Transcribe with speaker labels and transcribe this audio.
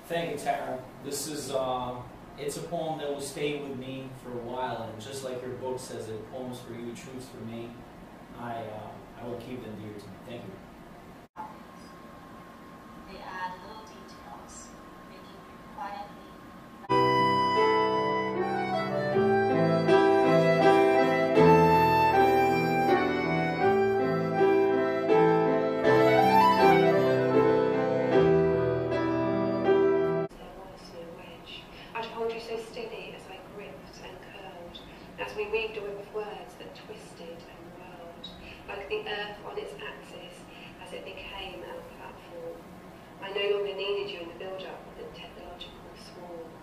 Speaker 1: Thank you, Tara. This is, it's a poem that will stay with me for a while, and just like your book says it, poems for you, truths for me, I will keep them dear to me. Thank you.
Speaker 2: They add little details, making you quietly.
Speaker 3: I'd hold you so steady as I gripped and curled, as we weaved a web of words that twisted and whirled, like the earth on its axis as it became our platform. I no longer needed you in the build-up of the technological swarm.